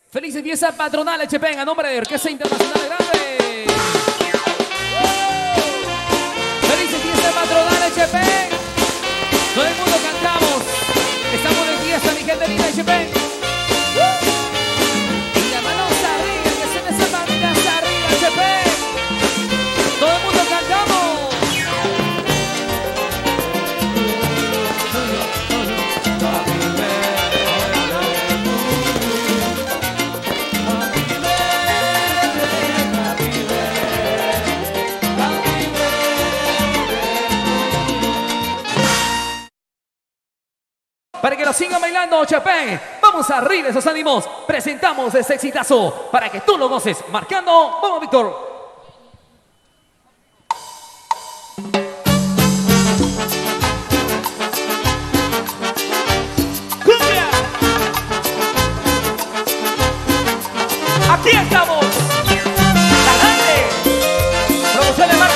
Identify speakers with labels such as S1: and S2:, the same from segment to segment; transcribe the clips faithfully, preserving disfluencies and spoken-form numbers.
S1: Felices fiestas patronales, Chepen, a nombre de Orquesta Internacional Grande. Felices fiestas patronales, Chepen. Todo el mundo cantamos. Estamos de fiesta, mi gente linda de Chepen. Y las manos arriba, que se me sepan las arriba, Chepen. Todo el mundo cantamos. Para que nos sigan bailando, Chepen, vamos arriba esos ánimos. Presentamos ese exitazo para que tú lo goces. Marcando, vamos, Víctor. ¡Cumbia! Aquí estamos. La grande. Producción de Marcos.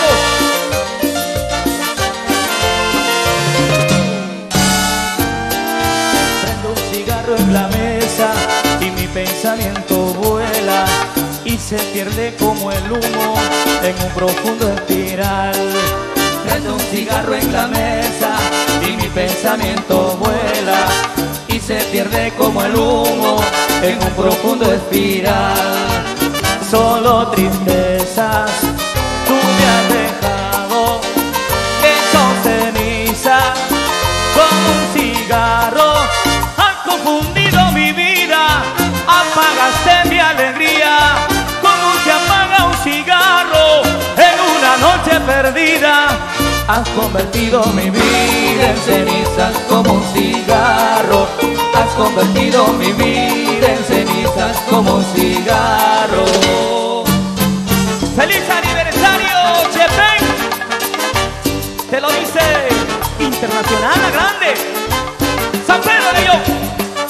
S2: En la mesa y mi pensamiento vuela y se pierde como el humo en un profundo espiral. Prendo un cigarro en la mesa y mi pensamiento vuela y se pierde como el humo en un profundo espiral. Solo tristezas tú me has dejado hecho ceniza como un cigarro. Confundido mi vida, apagaste mi alegría, como se apaga un cigarro en una noche perdida. Has convertido mi vida en cenizas como un cigarro. Has convertido mi vida en cenizas como un cigarro. ¡Feliz aniversario, Chepen! Te lo dice Internacional La Grande, San Pedro de León.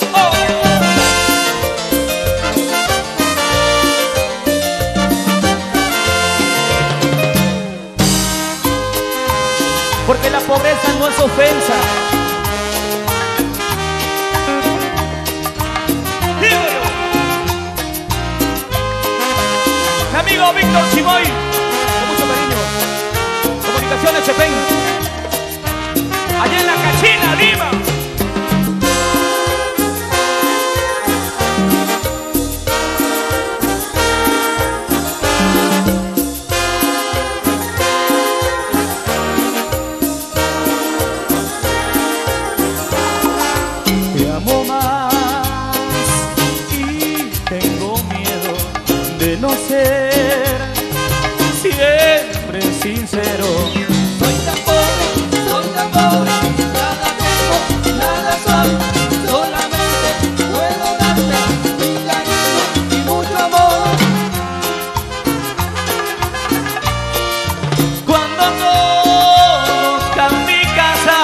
S2: Porque la pobreza no es ofensa. Digo yo. Mi amigo Víctor Chimoy, con mucho cariño. Comunicaciones Chepen. Allá en la Cachina, Lima. No ser siempre sincero. Soy tan pobre, soy tan pobre, nada tengo, nada soy, solamente puedo darte mi cariño y mucho amor. Cuando conozcas mi casa,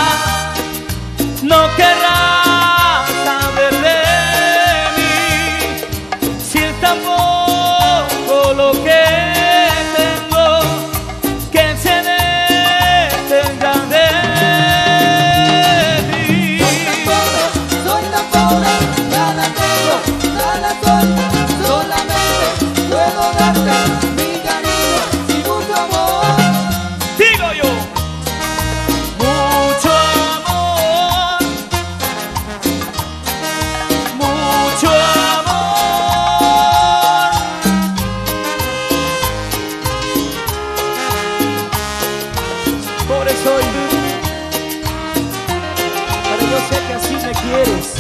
S2: no querrás saber de mí. Si el tambor lo que tengo, que se detenga de ti. Soy tan pobre, soy tan pobre, nada tengo, nada soy, solamente puedo darte mi cariño y mucho amor. Digo yo, mucho amor, mucho amor. Pobre soy, pero yo sé que así me quieres.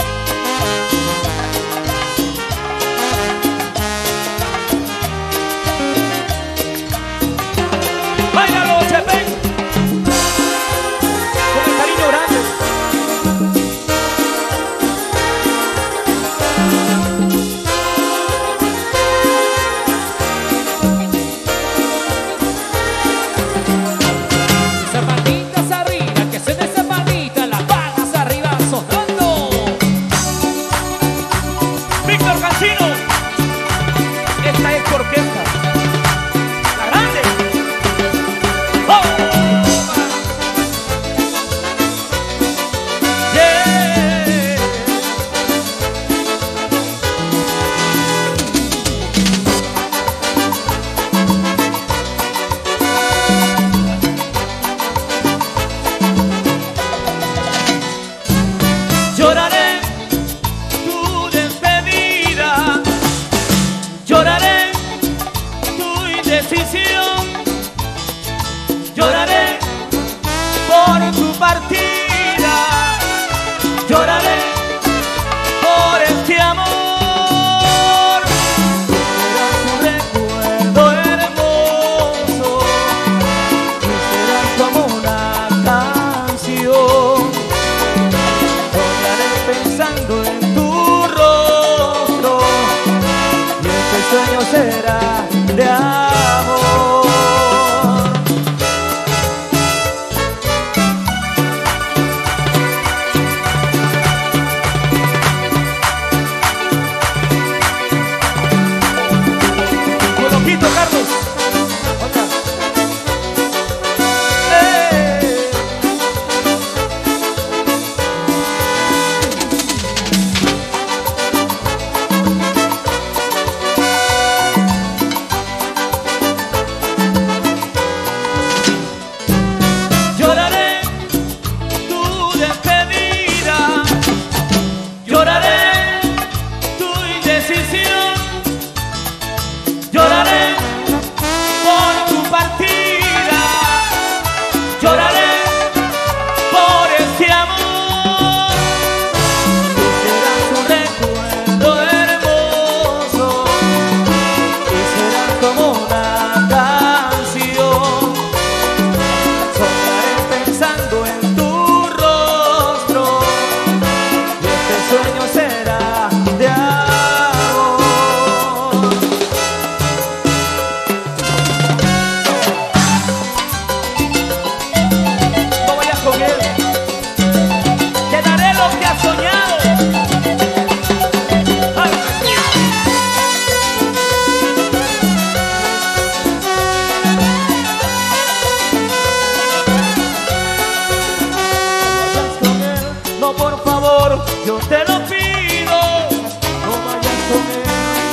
S2: ¡Báilalo, Chepen! Con el cariño grande.
S1: Zapatitas arriba, que se me zapatita, las palmas arriba sonando.
S2: Víctor Cancino, esta es tu orquesta, La Grande. ¡Oh! Yeah.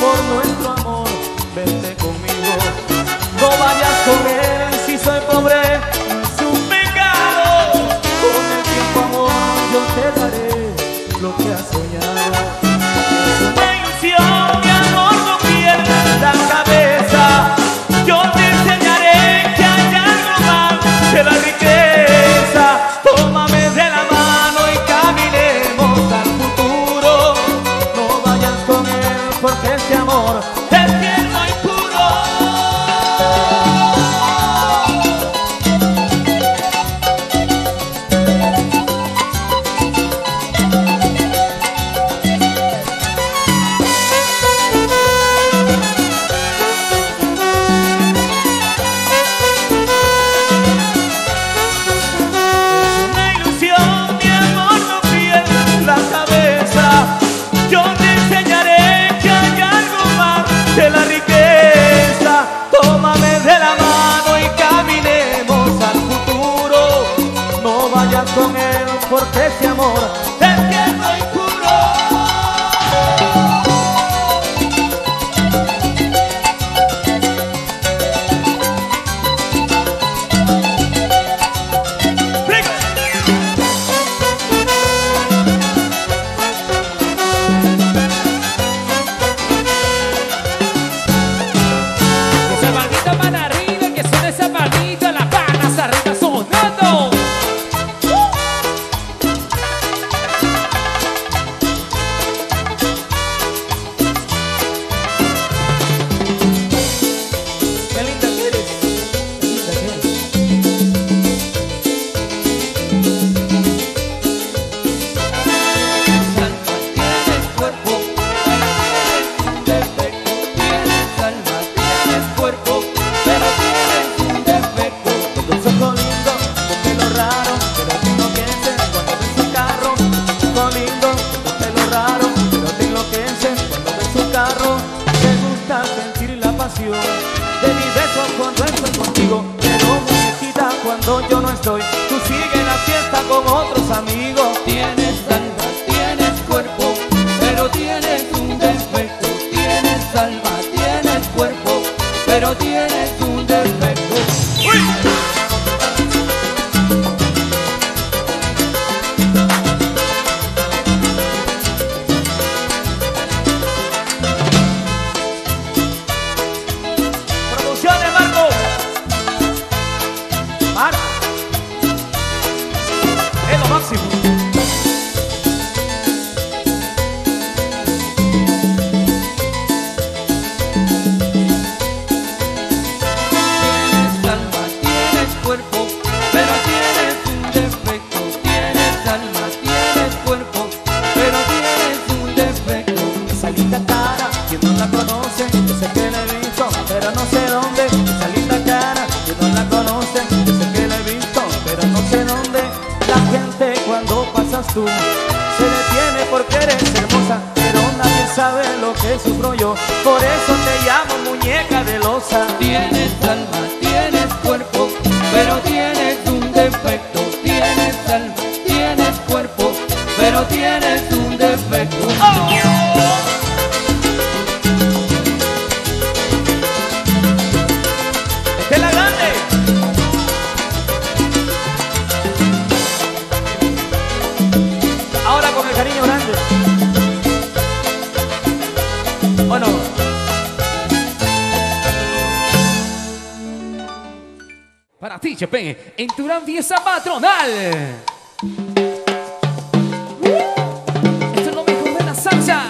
S2: por nuestro amor, vente conmigo. No vayas con él si soy pobre, es un pecado. Con el tiempo, amor, yo te daré lo que has soñado. Es una ilusión, mi amor, no pierdas la cabeza. Yo te enseñaré que hay algo más que la riqueza. Tómame de la mano y caminemos al futuro. No vayas con él porque este amor es tierno y puro. Con él porque ese amor es tierno y puro.
S1: Esa palmita para arriba, que suena esa palmita, las palmas arriba sonando. De mi beso cuando estoy contigo, pero muñequita cuando yo no estoy, tú sigues en la fiesta con otros amigos.
S2: Tienes alma, tienes cuerpo, pero tienes un defecto. Tienes alma, tienes cuerpo, pero tienes un defecto. ¡Uy!
S1: Es lo máximo.
S2: Tienes alma, tienes cuerpo, pero tienes un defecto. Tienes alma, tienes cuerpo, pero tienes un defecto. Esa linda cara, quien no la conoce, yo sé que la he visto, pero no sé dónde. Esa linda cara, quien no la conoce, yo sé que la he visto, pero no sé dónde. La gente cuando pasas tú se detiene porque eres hermosa, pero nadie sabe lo que sufro yo. Por eso te llamo muñeca de losa. Tienes alma, tienes cuerpo, pero tienes un defecto. Tienes alma, tienes cuerpo, pero tienes un defecto. ¡Oh! ¡Esta es la grande!
S1: Ahora con el cariño grande. Bueno. Para ti, Chepe, en tu gran fiesta patronal. Esto es lo mejor de la salsa.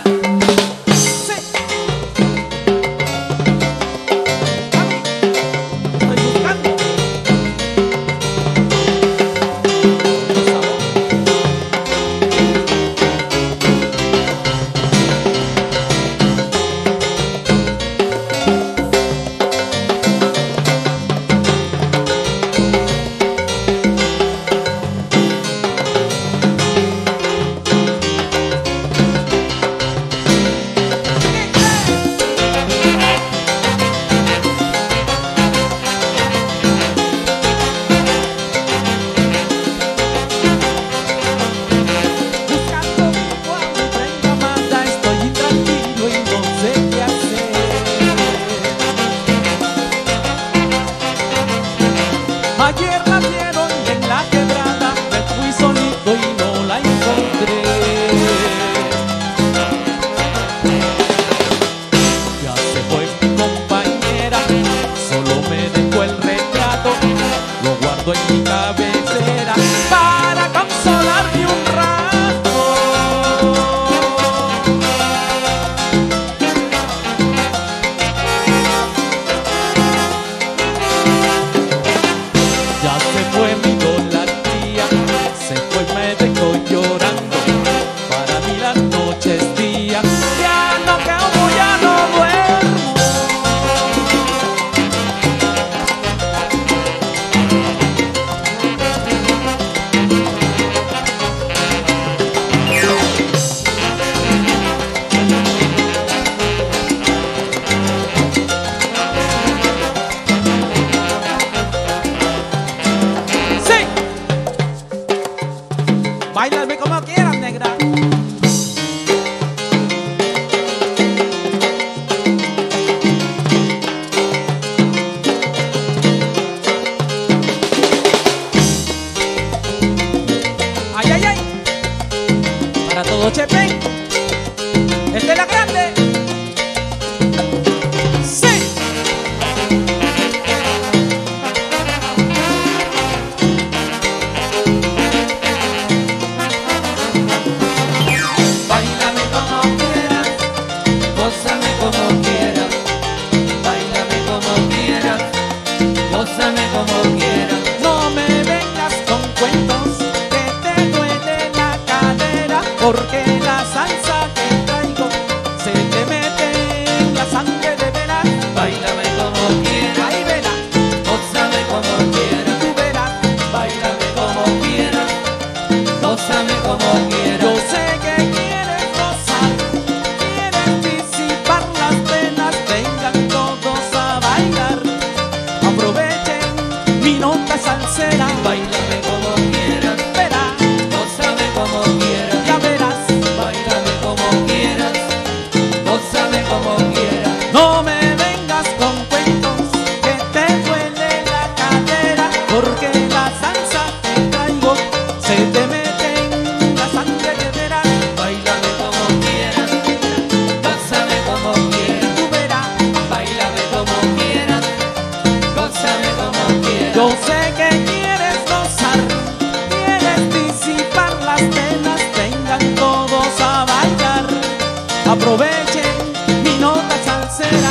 S2: No me vengas con cuentos que te duele la cadera, porque la salsa que traigo se te mete en la sangre de veras.
S1: Báilame como quieras, gózame como quieras.
S2: Tú verás,
S1: Báilame como quieras, gózame como quieras.
S2: yo sé que quieres gozar, quieres disipar las penas. Vengan todos a bailar, aprovechen mi nota salsera.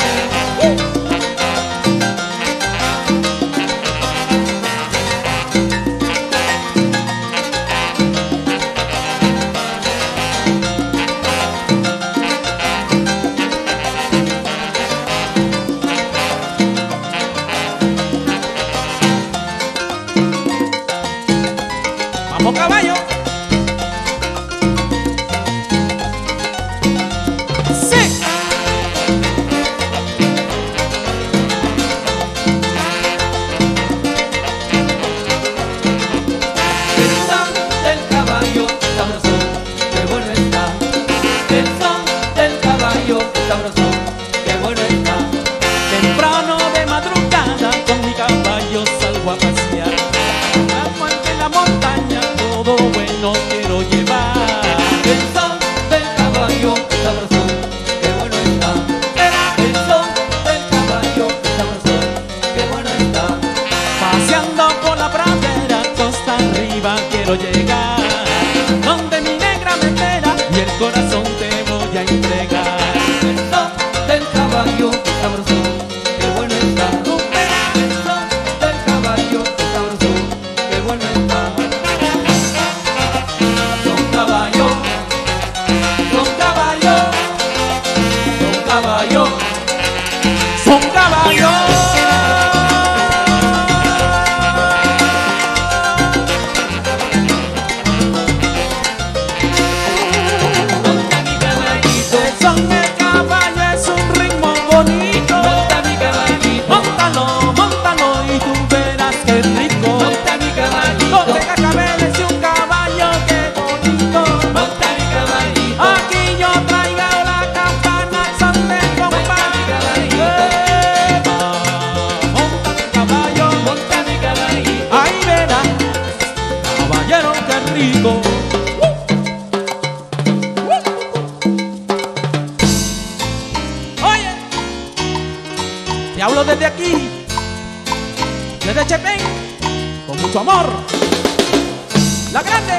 S2: ¡Vamos, caballo! ¡Sí!
S1: El son del caballo sabroso, qué bueno está. El son del caballo sabroso, qué bueno está.
S2: Temprano de madrugada con mi caballo salgo a pasear. Amo en la montaña, todo bueno quiero llevar.
S1: El son del caballo sabroso, qué bueno está. El son del caballo sabroso, qué bueno está.
S2: Paseando por la pradera, costa arriba quiero llegar, donde mi negra me espera y el corazón te voy a entregar.
S1: El son del caballo sabroso, qué bueno está. El son del caballo sabroso, qué bueno está. Son caballo, son caballo, son caballo.
S2: Son caballos.
S1: Monta mi caballito,
S2: El son del caballo es un ritmo bonito.
S1: monta mi caballito,
S2: Móntalo, móntalo y tú verás qué rico.
S1: monta mi
S2: No
S1: caballito,
S2: te cacabeles y un caballo, qué bonito.
S1: monta mi caballito.
S2: Aquí yo traigo la campana, son de compás.
S1: Monta mi caballito,
S2: Epa, monta mi caballo,
S1: monta mi caballito.
S2: ahí verás, caballero, qué rico. Oye, te hablo desde aquí, desde Chepén, con mucho amor. La grande.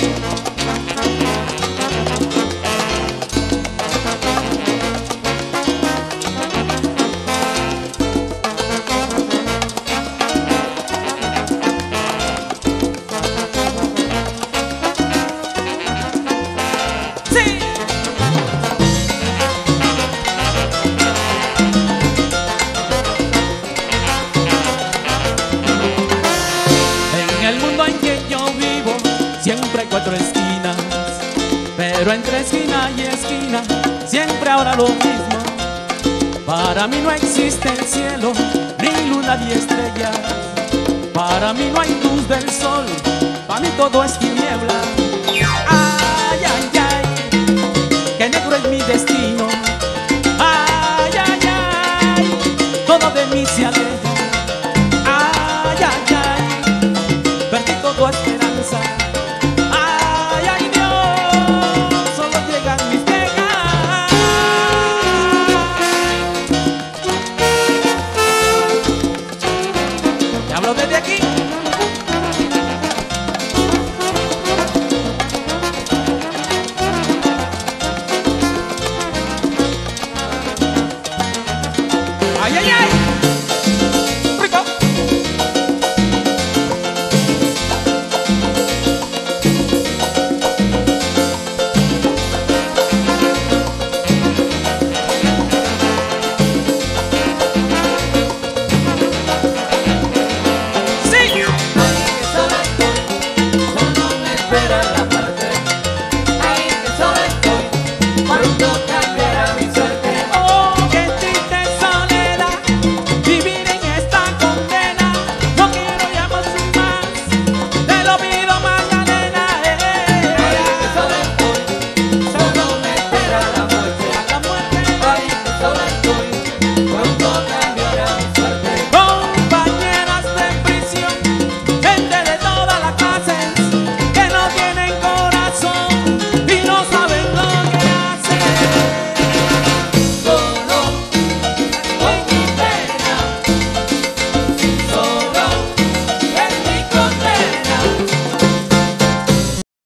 S2: Sí. En el mundo en que yo vivo siempre hay cuatro esquinas, pero entre esquina y esquina siempre habrá lo mismo. Para mí no existe el cielo, ni luna ni estrellas. Para mí no hay luz del sol, para mí todo es tiniebla. Ay, ay, ay, qué negro es mi destino. Ay, ay, ay, todo de mí se aleja.